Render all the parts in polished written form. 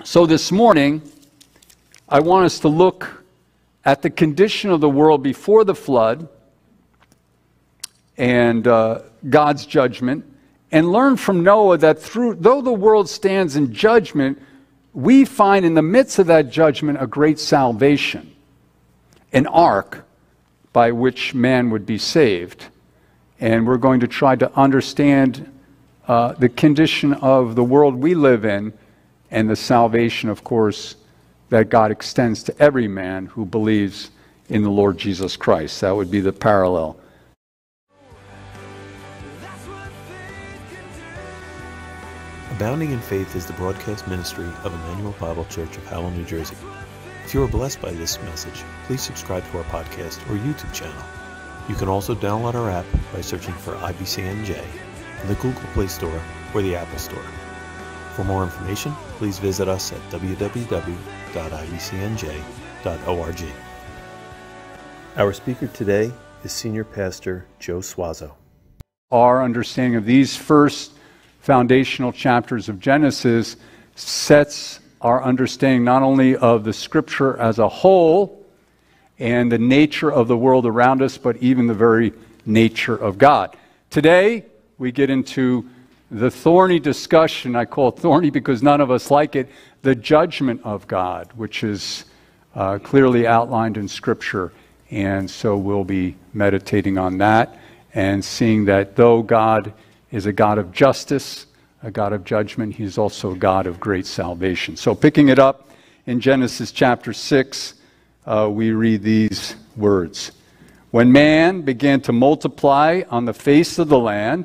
So this morning, I want us to look at the condition of the world before the flood and God's judgment, and learn from Noah that though the world stands in judgment, we find in the midst of that judgment a great salvation, an ark by which man would be saved. And we're going to try to understand the condition of the world we live in and the salvation, of course, that God extends to every man who believes in the Lord Jesus Christ. That would be the parallel. Abounding in Faith is the broadcast ministry of Emmanuel Bible Church of Howell, New Jersey. If you are blessed by this message, please subscribe to our podcast or YouTube channel. You can also download our app by searching for IBCNJ in the Google Play Store or the Apple Store. For more information, please visit us at www.ibcnj.org. Our speaker today is Senior Pastor Joe Suozzo. Our understanding of these first foundational chapters of Genesis sets our understanding not only of the Scripture as a whole and the nature of the world around us, but even the very nature of God. Today, we get into the thorny discussion. I call it thorny because none of us like it, the judgment of God, which is clearly outlined in Scripture. And so we'll be meditating on that and seeing that though God is a God of justice, a God of judgment, He's also a God of great salvation. So picking it up in Genesis chapter 6, we read these words. When man began to multiply on the face of the land,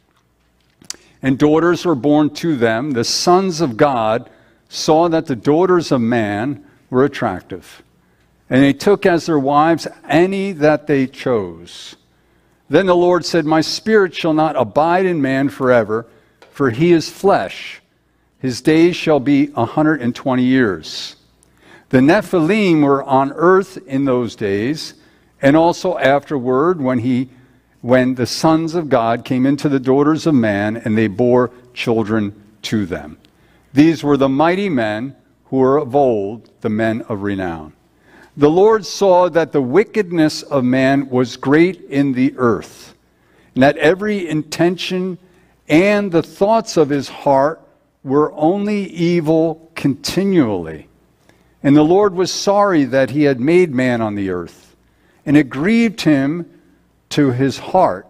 and daughters were born to them, the sons of God saw that the daughters of man were attractive, and they took as their wives any that they chose. Then the Lord said, My spirit shall not abide in man forever, for he is flesh. His days shall be 120 years. The Nephilim were on earth in those days, and also afterward when the sons of God came into the daughters of man, and they bore children to them. These were the mighty men who were of old, the men of renown. The Lord saw that the wickedness of man was great in the earth, and that every intention and the thoughts of his heart were only evil continually. And the Lord was sorry that he had made man on the earth, and it grieved him to his heart.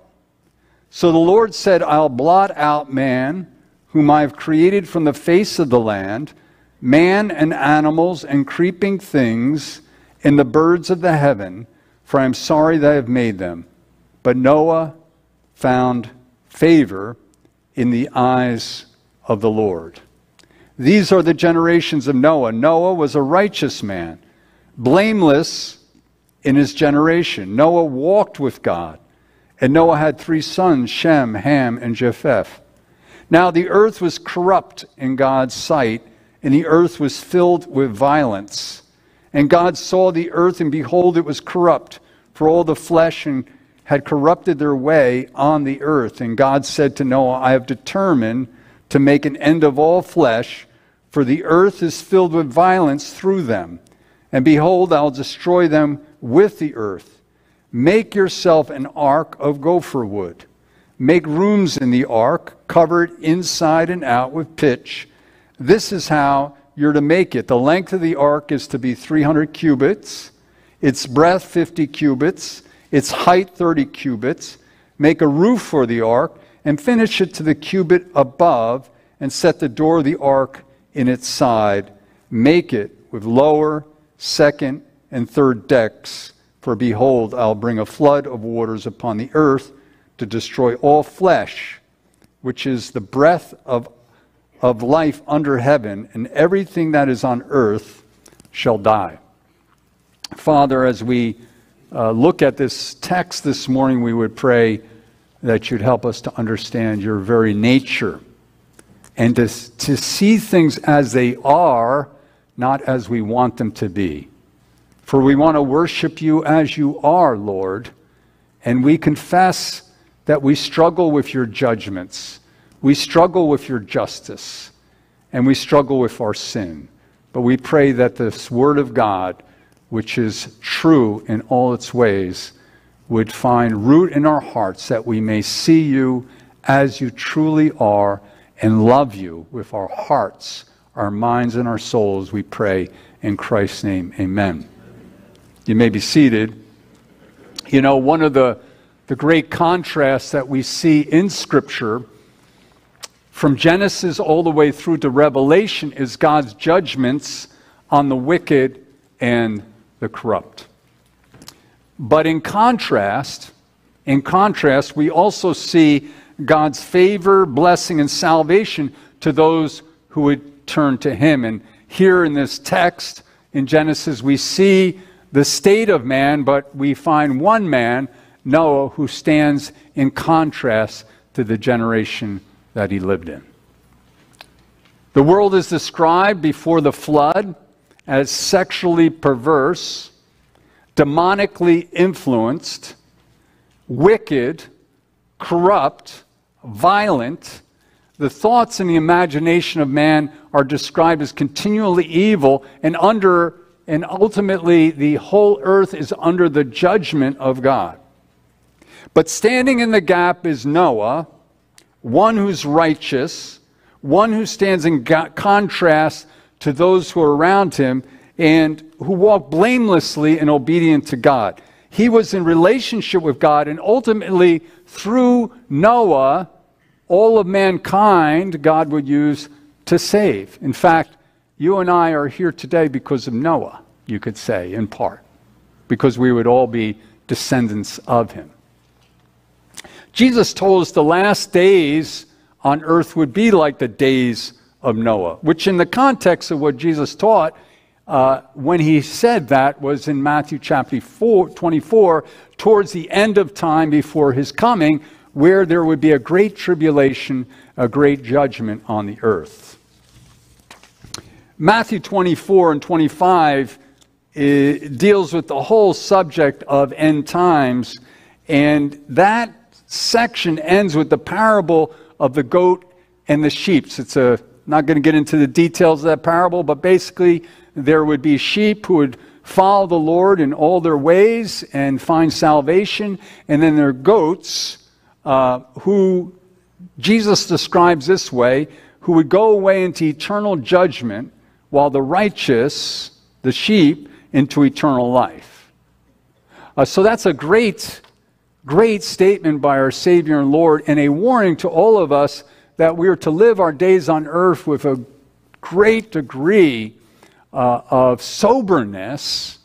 So the Lord said, I'll blot out man, whom I have created from the face of the land, man and animals and creeping things, and the birds of the heaven, for I am sorry that I have made them. But Noah found favor in the eyes of the Lord. These are the generations of Noah. Noah was a righteous man, blameless in his generation. Noah walked with God, and Noah had 3 sons, Shem, Ham, and Japheth. Now the earth was corrupt in God's sight, and the earth was filled with violence. And God saw the earth, and behold, it was corrupt, for all the flesh had corrupted their way on the earth. And God said to Noah, I have determined to make an end of all flesh, for the earth is filled with violence through them. And behold, I'll destroy them with the earth. Make yourself an ark of gopher wood. Make rooms in the ark, covered inside and out with pitch. This is how you're to make it. The length of the ark is to be 300 cubits, its breadth 50 cubits, its height 30 cubits. Make a roof for the ark, and finish it to the cubit above, and set the door of the ark in its side. Make it with lower, second, and third decks. For behold, I'll bring a flood of waters upon the earth to destroy all flesh, which is the breath of life under heaven, and everything that is on earth shall die. Father, as we look at this text this morning, we would pray that you'd help us to understand your very nature and to see things as they are, not as we want them to be. For we want to worship you as you are, Lord, and we confess that we struggle with your judgments. We struggle with your justice, and we struggle with our sin. But we pray that this Word of God, which is true in all its ways, would find root in our hearts, that we may see you as you truly are and love you with our hearts, our minds, and our souls, we pray in Christ's name. Amen. You may be seated. You know, one of the great contrasts that we see in Scripture from Genesis all the way through to Revelation is God's judgments on the wicked and the corrupt. But in contrast, we also see God's favor, blessing, and salvation to those who would turn to Him. And here in this text in Genesis, we see the state of man, but we find one man, Noah, who stands in contrast to the generation that he lived in. The world is described before the flood as sexually perverse, demonically influenced, wicked, corrupt, violent. The thoughts and the imagination of man are described as continually evil, and ultimately the whole earth is under the judgment of God. But standing in the gap is Noah, one who's righteous, one who stands in contrast to those who are around him, and who walk blamelessly and obedient to God. He was in relationship with God, and ultimately through Noah, all of mankind God would use to save. In fact, you and I are here today because of Noah, you could say, in part, because we would all be descendants of him. Jesus told us the last days on earth would be like the days of Noah, which in the context of what Jesus taught when he said that was in Matthew chapter 24, towards the end of time before his coming, where there would be a great tribulation, a great judgment on the earth. Matthew 24 and 25 deals with the whole subject of end times, and that section ends with the parable of the goat and the sheep. Not going to get into the details of that parable, but basically there would be sheep who would follow the Lord in all their ways and find salvation, and then there are goats who Jesus describes this way, who would go away into eternal judgment, while the righteous, the sheep, into eternal life. So that's a great statement by our Savior and Lord, and a warning to all of us that we are to live our days on earth with a great degree of soberness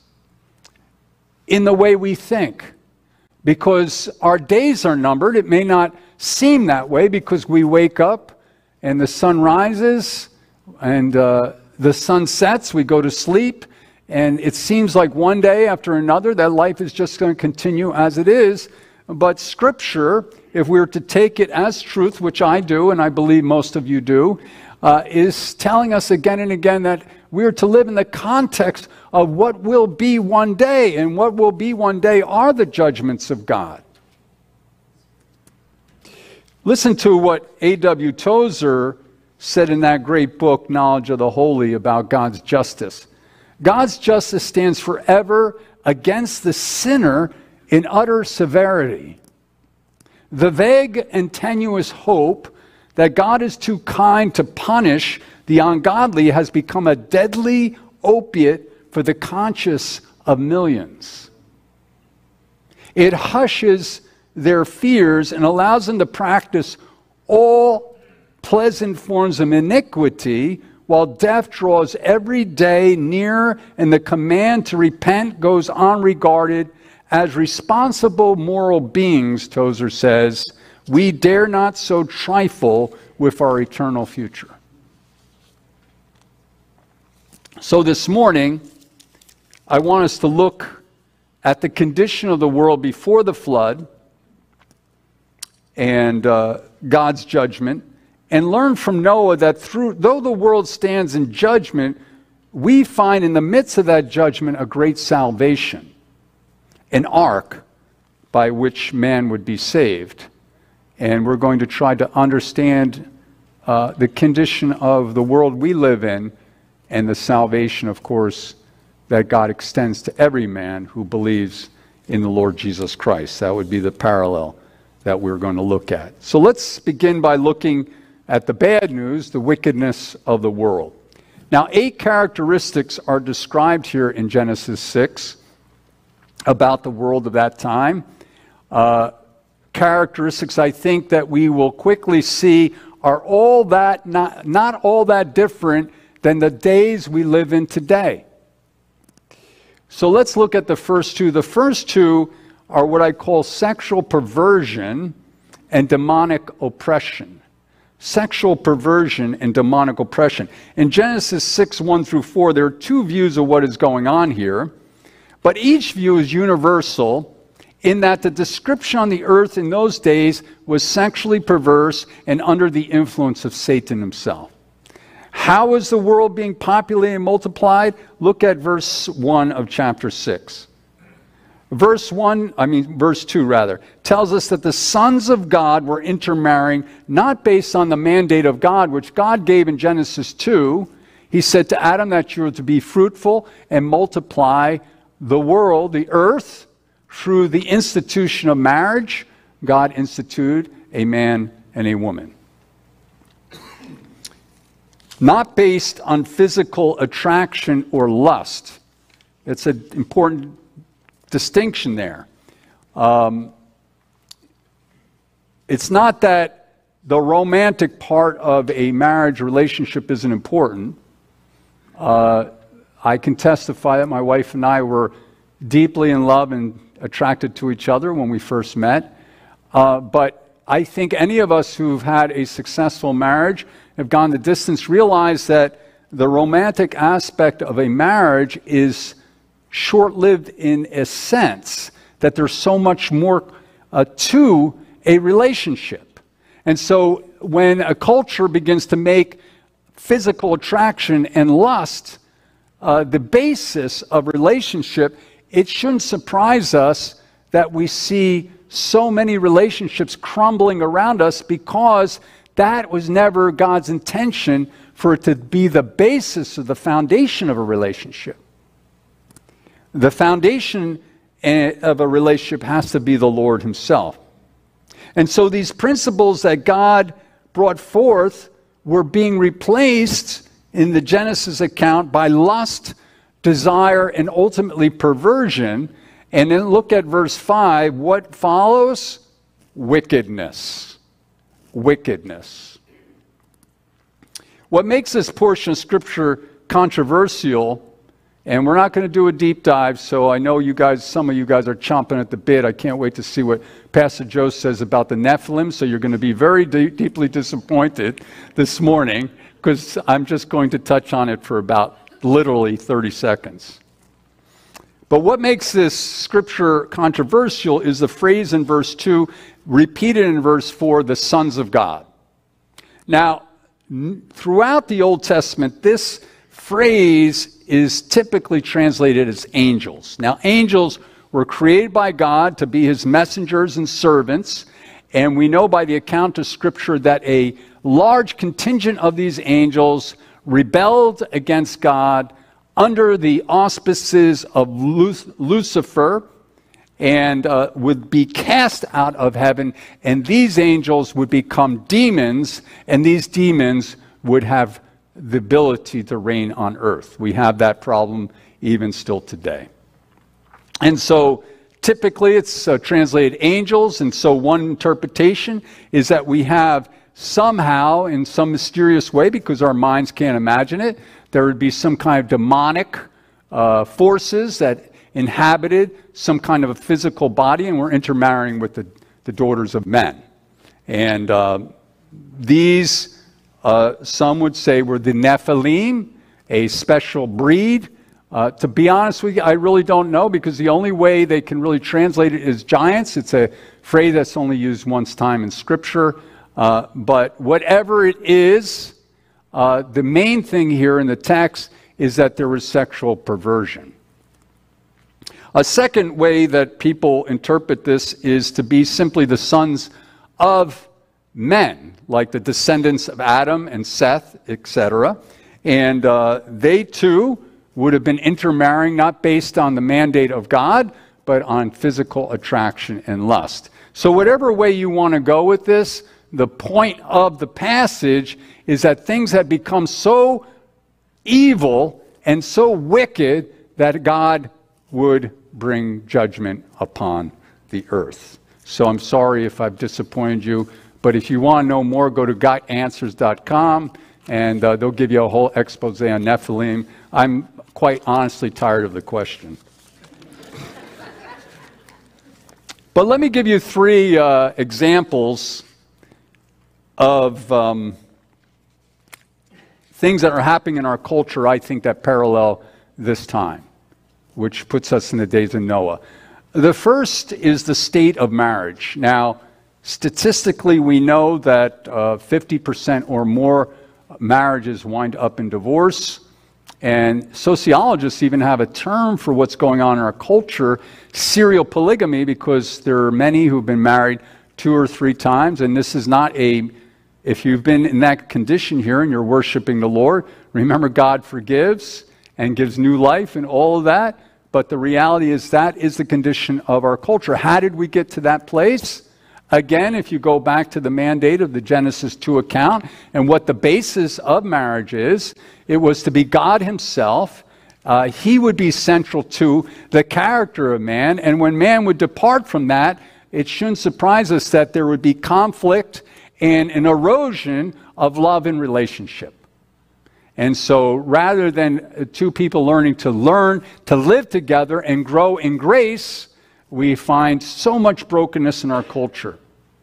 in the way we think. Because our days are numbered. It may not seem that way because we wake up and the sun rises and the sun sets, we go to sleep, and it seems like one day after another that life is just going to continue as it is. But Scripture, if we were to take it as truth, which I do, and I believe most of you do, is telling us again and again that we are to live in the context of what will be one day, and what will be one day are the judgments of God. Listen to what A.W. Tozer said in that great book, Knowledge of the Holy, about God's justice. God's justice stands forever against the sinner in utter severity. The vague and tenuous hope that God is too kind to punish the ungodly has become a deadly opiate for the conscience of millions. It hushes their fears and allows them to practice all pleasant forms of iniquity, while death draws every day nearer and the command to repent goes unregarded. As responsible moral beings, Tozer says, we dare not so trifle with our eternal future. So this morning, I want us to look at the condition of the world before the flood and God's judgment, and learn from Noah that though the world stands in judgment, we find in the midst of that judgment a great salvation, an ark by which man would be saved. And we're going to try to understand the condition of the world we live in and the salvation, of course, that God extends to every man who believes in the Lord Jesus Christ. That would be the parallel that we're going to look at. So let's begin by looking at the bad news, the wickedness of the world. Now, 8 characteristics are described here in Genesis 6 about the world of that time. Characteristics I think that we will quickly see are all that not all that different than the days we live in today. So let's look at the first 2. The first 2 are what I call sexual perversion and demonic oppression. Sexual perversion and demonic oppression. In Genesis 6, 1 through 4, there are 2 views of what is going on here, but each view is universal in that the description on the earth in those days was sexually perverse and under the influence of Satan himself. How is the world being populated and multiplied? Look at verse 1 of chapter 6. Verse 2 tells us that the sons of God were intermarrying, not based on the mandate of God, which God gave in Genesis 2. He said to Adam that you were to be fruitful and multiply the world, the earth, through the institution of marriage. God instituted a man and a woman. Not based on physical attraction or lust. It's an important distinction there. It's not that the romantic part of a marriage relationship isn't important. I can testify that my wife and I were deeply in love and attracted to each other when we first met. But I think any of us who've had a successful marriage, have gone the distance, realize that the romantic aspect of a marriage is short-lived in a sense, that there's so much more to a relationship. And so when a culture begins to make physical attraction and lust the basis of relationship, it shouldn't surprise us that we see so many relationships crumbling around us, because that was never God's intention, for it to be the basis of the foundation of a relationship. The foundation of a relationship has to be the Lord himself. And so these principles that God brought forth were being replaced in the Genesis account by lust, desire, and ultimately perversion. And then look at verse 5. What follows? Wickedness. Wickedness. What makes this portion of Scripture controversial, and we're not going to do a deep dive, so I know you guys, some of you guys are chomping at the bit. I can't wait to see what Pastor Joe says about the Nephilim, so you're going to be very deeply disappointed this morning, because I'm just going to touch on it for about literally 30 seconds. But what makes this scripture controversial is the phrase in verse 2, repeated in verse 4, the sons of God. Now, throughout the Old Testament, this phrase is typically translated as angels. Now, angels were created by God to be his messengers and servants, and we know by the account of Scripture that a large contingent of these angels rebelled against God under the auspices of Lucifer, and would be cast out of heaven, and these angels would become demons, and these demons would have the ability to reign on earth. We have that problem even still today. And so typically it's translated angels, and so one interpretation is that we have somehow, in some mysterious way, because our minds can't imagine it, there would be some kind of demonic forces that inhabited some kind of a physical body and were intermarrying with the daughters of men. And these, some would say, were the Nephilim, a special breed. To be honest with you, I really don't know, because the only way they can really translate it is giants. It's a phrase that's only used once time in Scripture. But whatever it is, the main thing here in the text is that there was sexual perversion. A second way that people interpret this is to be simply the sons of men, like the descendants of Adam and Seth, etc. And they too would have been intermarrying, not based on the mandate of God, but on physical attraction and lust. So whatever way you want to go with this, the point of the passage is that things had become so evil and so wicked that God would bring judgment upon the earth. So I'm sorry if I've disappointed you, but if you want to know more, go to gotanswers.com, and they'll give you a whole expose on Nephilim. I'm quite honestly tired of the question. But let me give you three examples of things that are happening in our culture, I think, that parallel this time, which puts us in the days of Noah. The first is the state of marriage. Now, statistically, we know that 50% or more marriages wind up in divorce. And sociologists even have a term for what's going on in our culture, serial polygamy, because there are many who've been married 2 or 3 times. And this is not if you've been in that condition here and you're worshiping the Lord, remember God forgives and gives new life and all of that. But the reality is that is the condition of our culture. How did we get to that place? Again, if you go back to the mandate of the Genesis 2 account and what the basis of marriage is, it was to be God himself. He would be central to the character of man. And when man would depart from that, it shouldn't surprise us that there would be conflict and an erosion of love and relationship. And so rather than two people learn to live together and grow in grace, we find so much brokenness in our culture.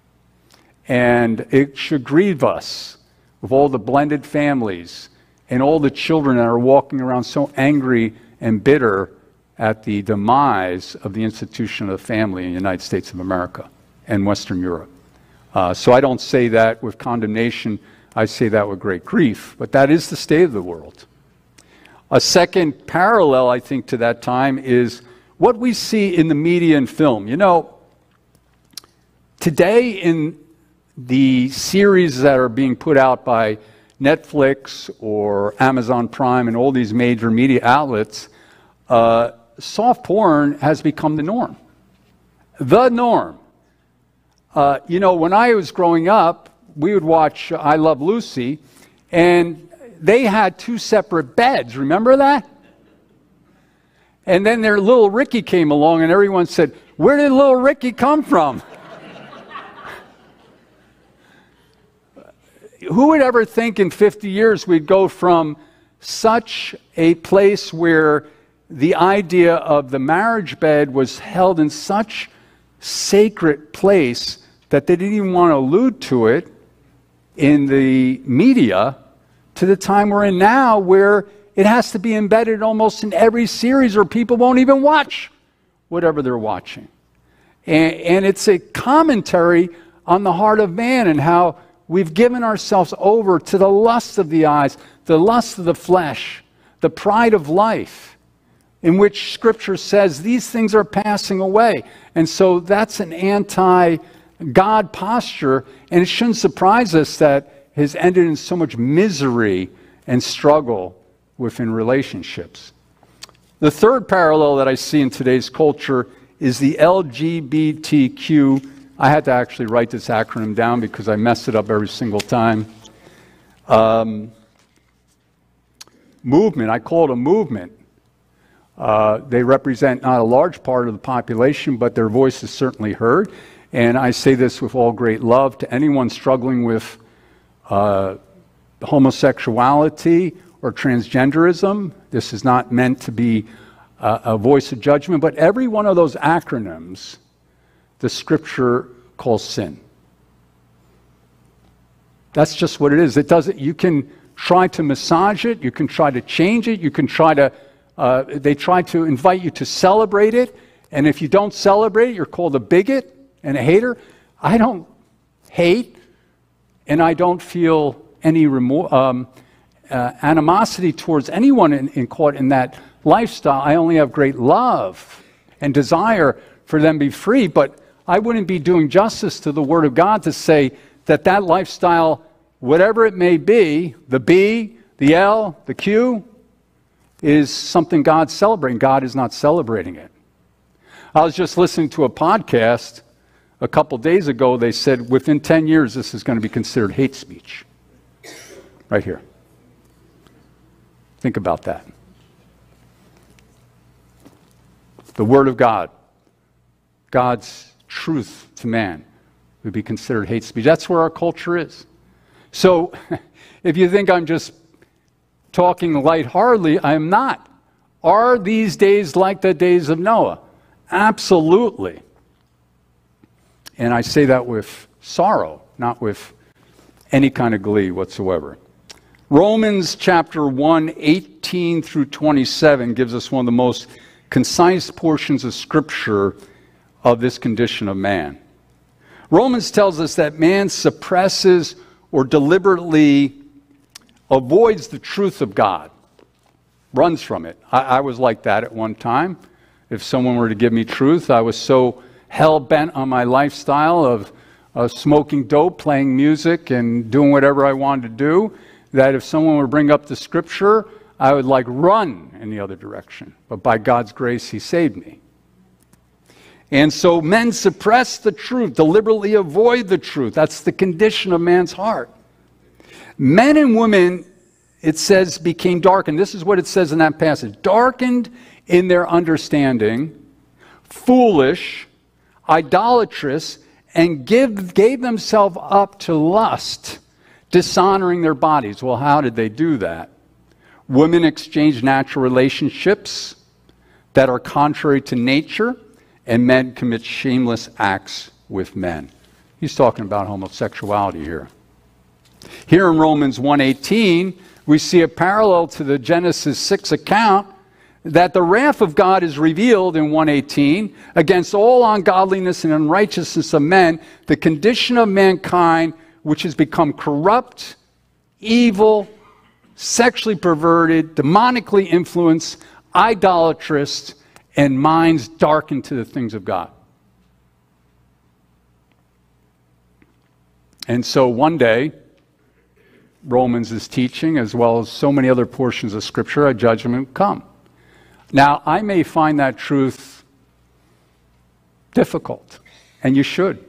And it should grieve us with all the blended families and all the children that are walking around so angry and bitter at the demise of the institution of the family in the United States of America and Western Europe. So I don't say that with condemnation, I say that with great grief, but that is the state of the world. A second parallel, I think, to that time is what we see in the media and film. You know, today in the series that are being put out by Netflix or Amazon Prime and all these major media outlets, soft porn has become the norm. The norm. You know, when I was growing up, we would watch I Love Lucy, and they had 2 separate beds. Remember that? And then their little Ricky came along, and everyone said, "Where did little Ricky come from?" Who would ever think in 50 years we'd go from such a place where the idea of the marriage bed was held in such sacred place that they didn't even want to allude to it in the media, to the time we're in now where it has to be embedded almost in every series or people won't even watch whatever they're watching. And it's a commentary on the heart of man and how we've given ourselves over to the lust of the eyes, the lust of the flesh, the pride of life, in which Scripture says these things are passing away. And so that's an anti-God posture, and it shouldn't surprise us that it has ended in so much misery and struggle within relationships. The third parallel that I see in today's culture is the LGBTQ. I had to actually write this acronym down because I mess it up every single time. Movement. I call it a movement. They represent not a large part of the population, but their voice is certainly heard. And I say this with all great love to anyone struggling with homosexuality or transgenderism. This is not meant to be a voice of judgment, but every one of those acronyms, the Scripture calls sin. That's just what it is. It doesn't. You can try to massage it. You can try to change it. You can try to. They try to invite you to celebrate it, and if you don't celebrate it, you're called a bigot and a hater. I don't hate, and I don't feel any animosity towards anyone caught in that lifestyle. I only have great love and desire for them to be free, but I wouldn't be doing justice to the Word of God to say that that lifestyle, whatever it may be, the B, The L, the Q, is something God's celebrating. God is not celebrating it. I was just listening to a podcast a couple days ago. They said within 10 years this is going to be considered hate speech. Right here. Think about that. The Word of God, God's truth to man, would be considered hate speech. That's where our culture is. So if you think I'm just talking lightheartedly, I am not. Are these days like the days of Noah? Absolutely. And I say that with sorrow, not with any kind of glee whatsoever. Romans chapter 1, 18 through 27 gives us one of the most concise portions of Scripture of this condition of man. Romans tells us that man suppresses or deliberately avoids the truth of God, runs from it. I was like that at one time. If someone were to give me truth, I was so hell-bent on my lifestyle of smoking dope, playing music, and doing whatever I wanted to do, that if someone would bring up the Scripture, I would run in the other direction. But by God's grace, He saved me. And so men suppress the truth, deliberately avoid the truth. That's the condition of man's heart. Men and women, it says, became darkened. This is what it says in that passage. Darkened in their understanding, foolish, idolatrous, and gave themselves up to lust, dishonoring their bodies. Well, how did they do that? Women exchange natural relationships that are contrary to nature, and men commit shameless acts with men. He's talking about homosexuality here. Here in Romans 1:18, we see a parallel to the Genesis 6 account that the wrath of God is revealed in 1:18 against all ungodliness and unrighteousness of men, the condition of mankind which has become corrupt, evil, sexually perverted, demonically influenced, idolatrous, and minds darkened to the things of God. And so one day, Romans is teaching, as well as so many other portions of Scripture, a judgment will come. Now, I may find that truth difficult, and you should.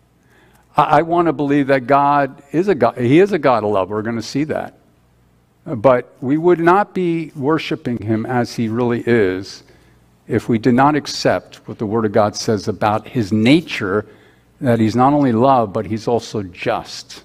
I want to believe that God is a God. He is a God of love. We're going to see that. But we would not be worshiping Him as He really is if we did not accept what the Word of God says about His nature, that He's not only love, but He's also just,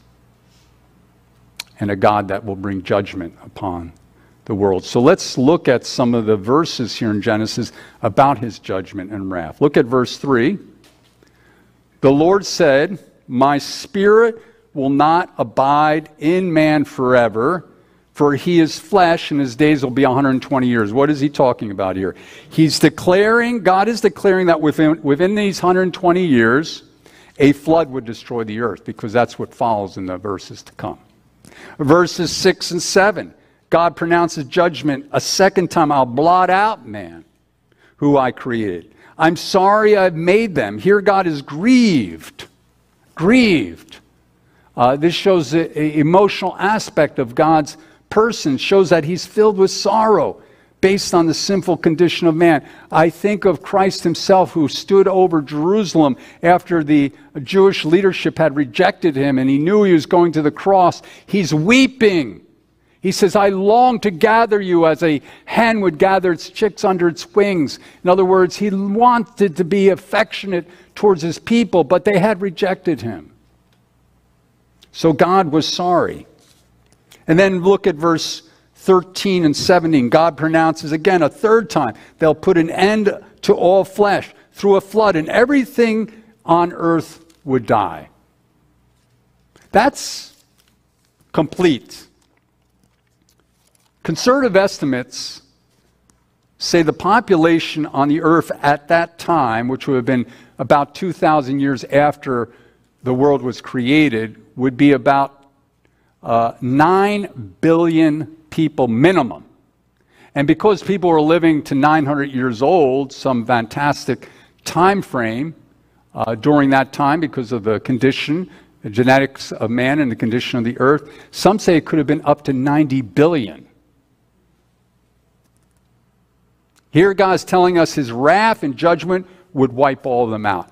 and a God that will bring judgment upon the world. So let's look at some of the verses here in Genesis about His judgment and wrath. Look at verse 3. The Lord said, "My spirit will not abide in man forever, for he is flesh, and his days will be 120 years. What is he talking about here? God is declaring that within these 120 years, a flood would destroy the earth, because that's what follows in the verses to come. Verses 6 and 7, God pronounces judgment a second time. I'll blot out man, who I created. I'm sorry I've made them. Here God is grieved. Grieved. This shows the emotional aspect of God's person, shows that He's filled with sorrow based on the sinful condition of man. I think of Christ Himself, who stood over Jerusalem after the Jewish leadership had rejected Him, and He knew He was going to the cross. He's weeping. He says, I long to gather you as a hen would gather its chicks under its wings. In other words, He wanted to be affectionate towards His people, but they had rejected Him. So God was sorry. And then look at verse 13 and 17. God pronounces again a third time, they'll put an end to all flesh through a flood, and everything on earth would die. That's complete. Conservative estimates say the population on the earth at that time, which would have been about 2,000 years after the world was created, would be about 9 billion people minimum. And because people were living to 900 years old, some fantastic time frame during that time because of the condition, the genetics of man and the condition of the earth. Some say it could have been up to 90 billion. Here God's telling us his wrath and judgment would wipe all of them out.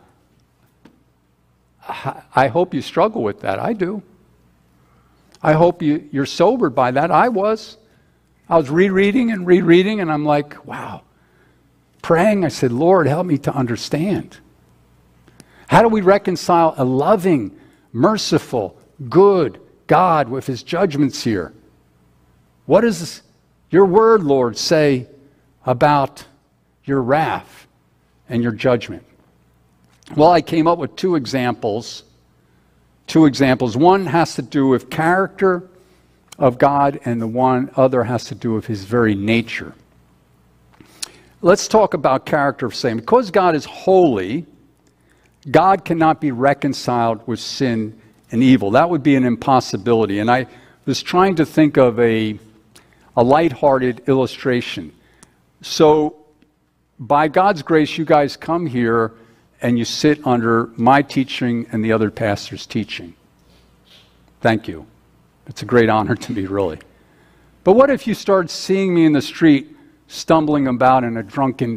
I hope you struggle with that. I do. I hope you're sobered by that. I was rereading, and I'm like, wow. Praying, I said, Lord, help me to understand. How do we reconcile a loving, merciful, good God with his judgments here? What does your word, Lord, say about your wrath and your judgment? Well, I came up with two examples. One has to do with character of God, and the one other has to do with his very nature. Let's talk about character of sin. Because God is holy, God cannot be reconciled with sin and evil. That would be an impossibility. And I was trying to think of a lighthearted illustration. So, by God's grace, you guys come here and you sit under my teaching and the other pastor's teaching. Thank you. It's a great honor to me, really. But what if you start seeing me in the street stumbling about in a drunken,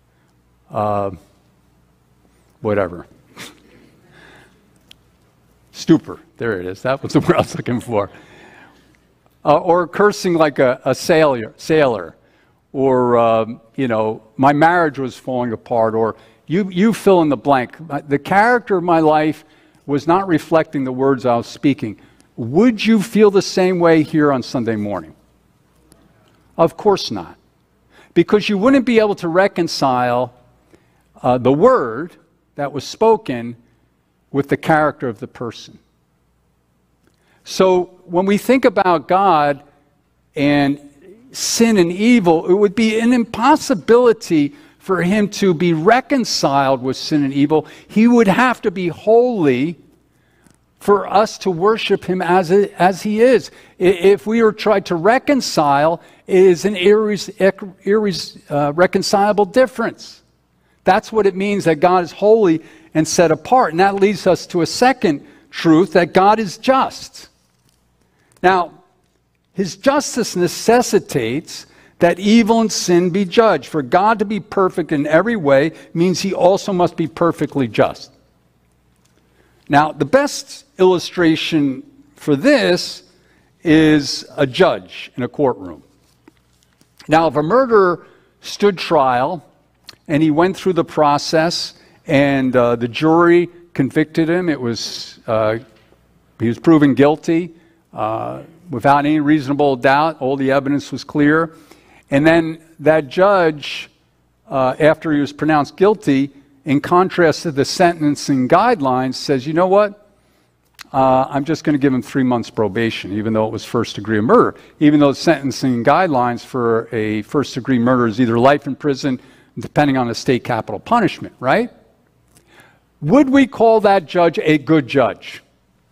stupor. There it is. That was the word I was looking for. Or cursing like a sailor. Or, my marriage was falling apart. Or you fill in the blank. The character of my life was not reflecting the words I was speaking. Would you feel the same way here on Sunday morning? Of course not. Because you wouldn't be able to reconcile the word that was spoken with the character of the person. So when we think about God and sin and evil, it would be an impossibility for him to be reconciled with sin and evil. He would have to be holy for us to worship him as he is. If we were tried to reconcile, it is an irreconcilable difference. That's what it means that God is holy and set apart. And that leads us to a second truth, that God is just. Now, his justice necessitates that evil and sin be judged. For God to be perfect in every way means he also must be perfectly just. Now, the best illustration for this is a judge in a courtroom. Now, if a murderer stood trial and he went through the process and the jury convicted him, he was proven guilty without any reasonable doubt. All the evidence was clear. And then that judge, after he was pronounced guilty, in contrast to the sentencing guidelines, says, you know what? I'm just going to give him 3 months probation, even though it was first-degree murder. Even though the sentencing guidelines for a first-degree murder is either life in prison, depending on the state capital punishment, right? Would we call that judge a good judge?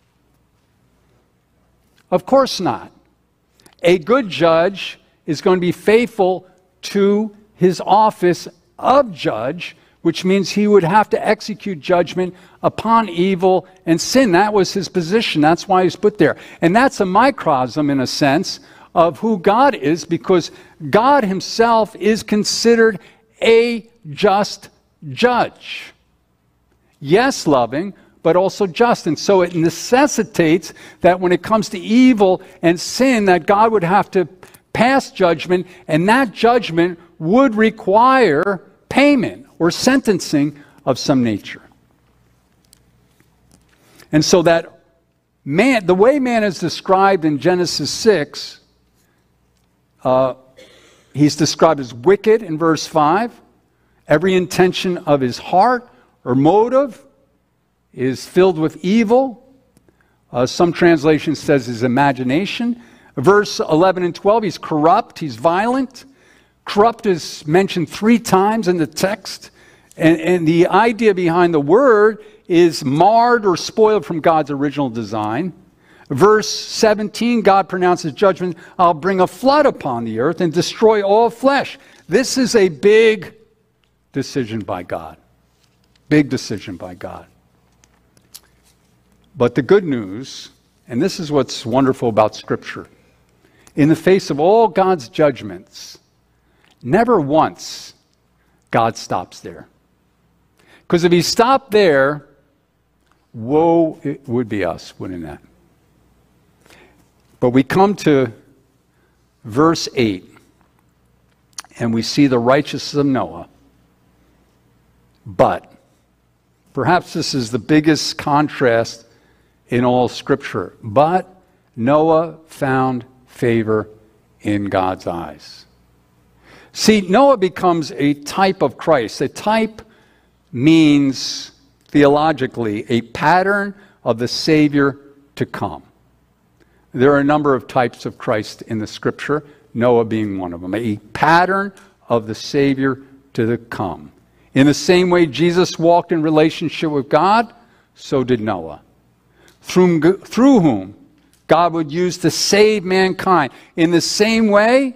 Of course not. A good judge is going to be faithful to his office of judge, which means he would have to execute judgment upon evil and sin. That was his position. That's why he's put there. And that's a microcosm, in a sense, of who God is, because God himself is considered a just judge. Yes, loving, but also just. And so it necessitates that when it comes to evil and sin, that God would have to pass judgment, and that judgment would require payment or sentencing of some nature. And so that man, the way man is described in Genesis 6, he's described as wicked in verse 5. Every intention of his heart or motive is filled with evil. Some translation says his imagination. Verse 11 and 12, he's corrupt, he's violent. Corrupt is mentioned 3 times in the text. And the idea behind the word is marred or spoiled from God's original design. Verse 17, God pronounces judgment, I'll bring a flood upon the earth and destroy all flesh. This is a big decision by God. Big decision by God. But the good news, and this is what's wonderful about Scripture, in the face of all God's judgments, never once God stops there. Because if he stopped there, woe, it would be us, wouldn't that? But we come to verse 8, and we see the righteousness of Noah. But, perhaps this is the biggest contrast in all Scripture, but Noah found favor in God's eyes. See, Noah becomes a type of Christ. A type means, theologically, a pattern of the Savior to come. There are a number of types of Christ in the Scripture, Noah being one of them. A pattern of the Savior to come. In the same way Jesus walked in relationship with God, so did Noah. Through whom God would use to save mankind. In the same way,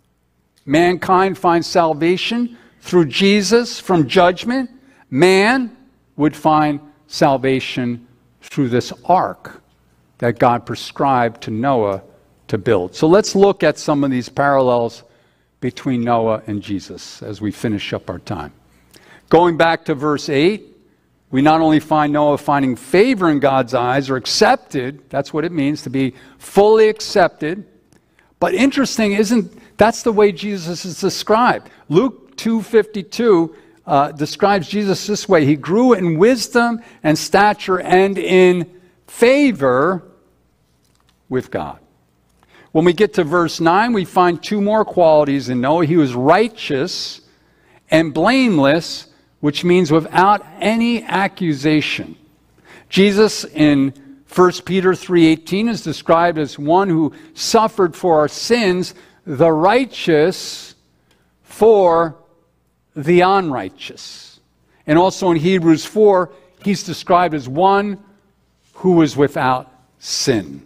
mankind finds salvation through Jesus from judgment. Man would find salvation through this ark that God prescribed to Noah to build. So let's look at some of these parallels between Noah and Jesus as we finish up our time. Going back to verse 8, we not only find Noah finding favor in God's eyes, or accepted, that's what it means to be fully accepted, but interesting, that's the way Jesus is described. Luke 2:52 describes Jesus this way: he grew in wisdom and stature and in favor with God. When we get to verse 9, we find two more qualities in Noah. He was righteous and blameless, which means without any accusation. Jesus in 1 Peter 3:18 is described as one who suffered for our sins, the righteous for the unrighteous. And also in Hebrews 4, he's described as one who was without sin.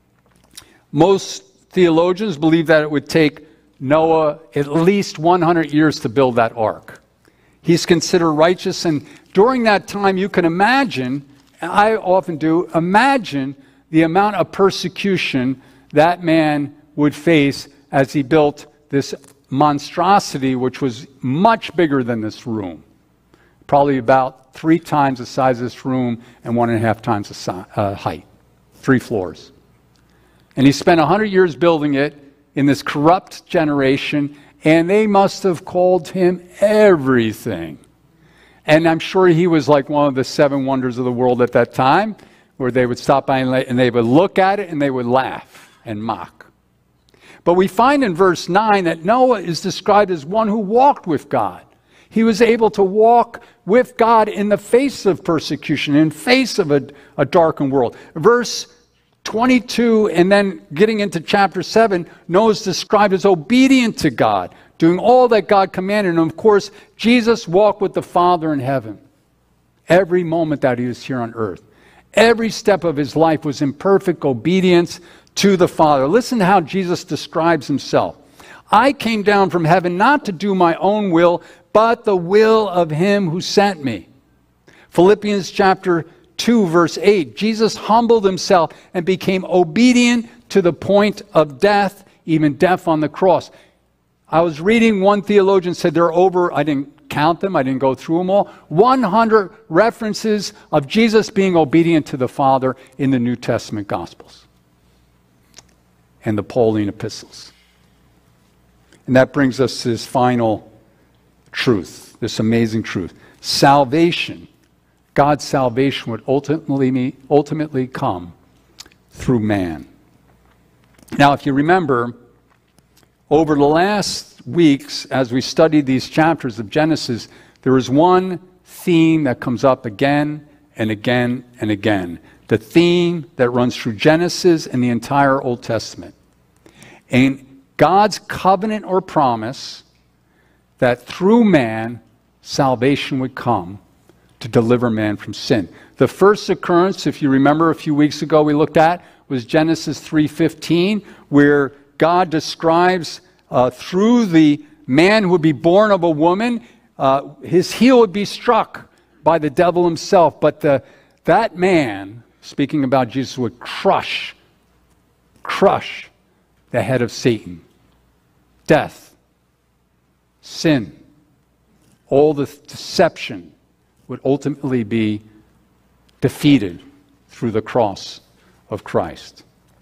Most theologians believe that it would take Noah at least 100 years to build that ark. He's considered righteous, and during that time you can imagine, I often do, imagine the amount of persecution that man would face as he built this monstrosity, which was much bigger than this room. Probably about 3 times the size of this room and 1.5 times the height. 3 floors. And he spent 100 years building it in this corrupt generation, and they must have called him everything. And I'm sure he was like one of the 7 wonders of the world at that time, where they would stop by and they would look at it and they would laugh and mock. But we find in verse 9 that Noah is described as one who walked with God. He was able to walk with God in the face of persecution, in face of a darkened world. Verse 22, and then getting into chapter 7, Noah is described as obedient to God, doing all that God commanded. And of course, Jesus walked with the Father in heaven every moment that he was here on earth. Every step of his life was in perfect obedience to the Father. Listen to how Jesus describes himself. I came down from heaven not to do my own will, but the will of him who sent me. Philippians chapter 2, verse 8, Jesus humbled himself and became obedient to the point of death, even death on the cross. I was reading, one theologian said there are over, I didn't count them, I didn't go through them all, 100 references of Jesus being obedient to the Father in the New Testament Gospels and the Pauline epistles. And that brings us to this final truth, this amazing truth. Salvation, God's salvation would ultimately come through man. Now, if you remember, over the last weeks, as we studied these chapters of Genesis, there is one theme that comes up again and again and again. The theme that runs through Genesis and the entire Old Testament. And God's covenant or promise that through man, salvation would come to deliver man from sin. The first occurrence, if you remember a few weeks ago we looked at, was Genesis 3:15, where God describes through the man who would be born of a woman, his heel would be struck by the devil himself. But that man, speaking about Jesus, would crush the head of Satan. Death, sin, all the deception would ultimately be defeated through the cross of Christ.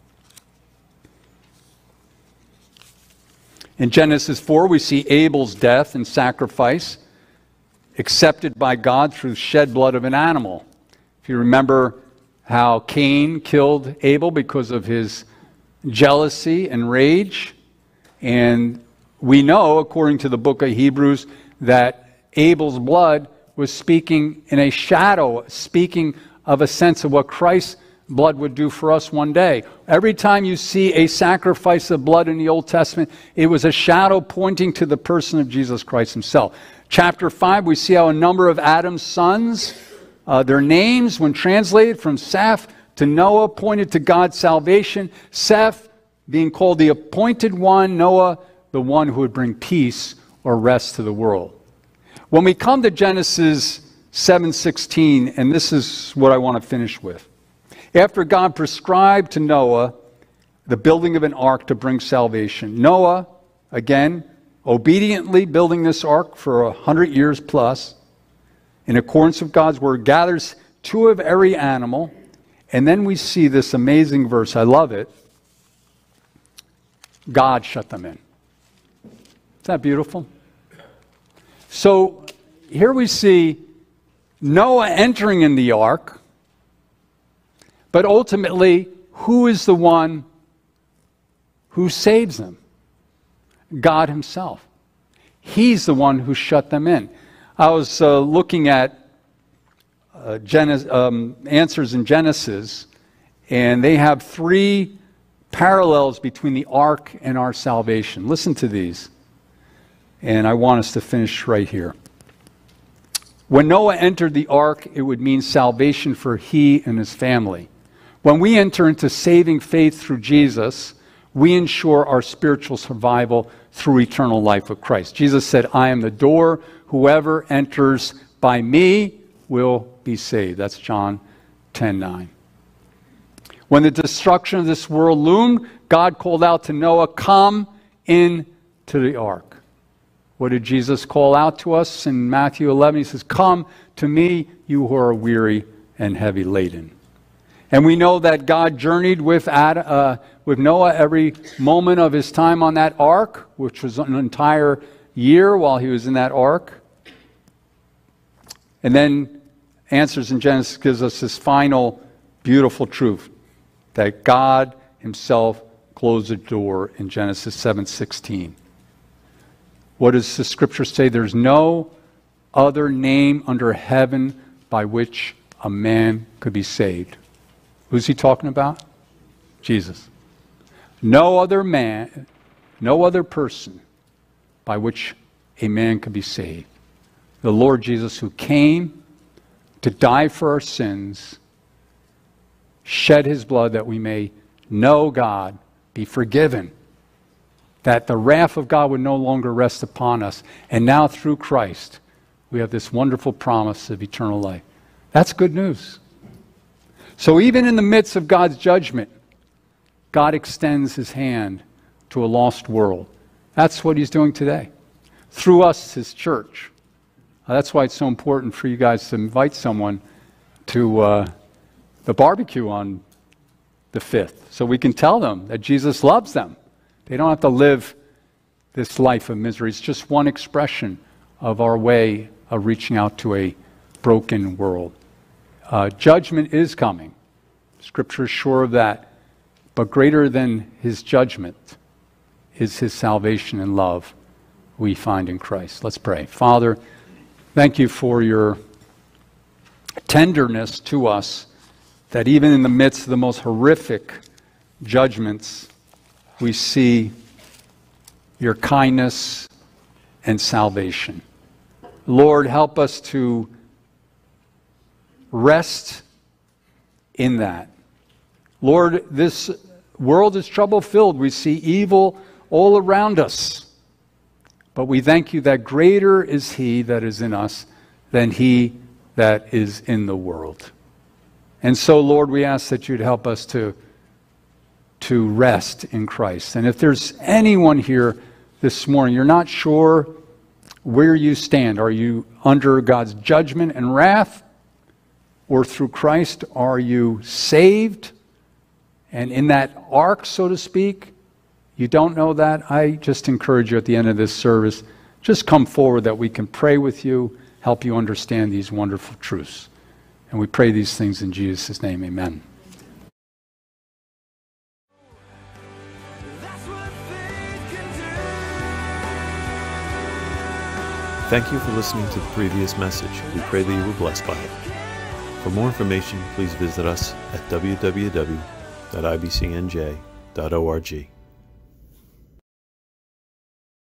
In Genesis 4, we see Abel's death and sacrifice accepted by God through shed blood of an animal. If you remember how Cain killed Abel because of his jealousy and rage, and we know, according to the book of Hebrews, that Abel's blood was speaking in a shadow, speaking of a sense of what Christ's blood would do for us one day. Every time you see a sacrifice of blood in the Old Testament, it was a shadow pointing to the person of Jesus Christ himself. Chapter 5, we see how a number of Adam's sons, their names, when translated from Seth to Noah, pointed to God's salvation. Seth being called the appointed one, Noah the one who would bring peace or rest to the world. When we come to Genesis 7:16, and this is what I want to finish with. After God prescribed to Noah the building of an ark to bring salvation, Noah, again, obediently building this ark for 100 years plus, in accordance with God's word, gathers 2 of every animal, and then we see this amazing verse. I love it. God shut them in. Isn't that beautiful? So here we see Noah entering in the ark, but ultimately, who is the one who saves them? God himself. He's the one who shut them in. I was looking at answers in Genesis, and they have 3 parallels between the ark and our salvation. Listen to these, and I want us to finish right here. When Noah entered the ark, it would mean salvation for he and his family. When we enter into saving faith through Jesus, we ensure our spiritual survival through eternal life with Christ. Jesus said, I am the door. Whoever enters by me will be saved. That's John 10:9. When the destruction of this world loomed, God called out to Noah, come into the ark. What did Jesus call out to us in Matthew 11? He says, come to me, you who are weary and heavy laden. And we know that God journeyed with Noah every moment of his time on that ark, which was an entire year while he was in that ark. And then Answers in Genesis gives us this final beautiful truth, that God himself closed the door in Genesis 7:16. What does the scripture say? There's no other name under heaven by which a man could be saved. Who's he talking about? Jesus. No other man, no other person by which a man could be saved. The Lord Jesus, who came to die for our sins, shed his blood that we may know God, be forgiven, that the wrath of God would no longer rest upon us. And now through Christ, we have this wonderful promise of eternal life. That's good news. So even in the midst of God's judgment, God extends his hand to a lost world. That's what he's doing today. Through us, his church. That's why it's so important for you guys to invite someone to the barbecue on the 5th, so we can tell them that Jesus loves them. They don't have to live this life of misery. It's just one expression of our way of reaching out to a broken world. Judgment is coming. Scripture is sure of that. But greater than his judgment is his salvation and love we find in Christ. Let's pray. Father, thank you for your tenderness to us, that even in the midst of the most horrific judgments, we see your kindness and salvation. Lord, help us to rest in that. Lord, this world is trouble-filled. We see evil all around us. But we thank you that greater is he that is in us than he that is in the world. And so, Lord, we ask that you'd help us to rest in Christ. And if there's anyone here this morning, you're not sure where you stand. Are you under God's judgment and wrath? Or through Christ, are you saved? And in that ark, so to speak, you don't know that? I just encourage you at the end of this service, just come forward that we can pray with you, help you understand these wonderful truths. And we pray these things in Jesus' name, amen. Thank you for listening to the previous message. We pray that you were blessed by it. For more information, please visit us at www.ibcnj.org.